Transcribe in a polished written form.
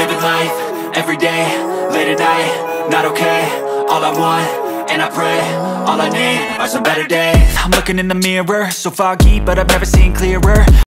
living life, everyday, late at night, not okay. All I want, and I pray, all I need are some better days. I'm looking in the mirror, so foggy, but I've never seen clearer.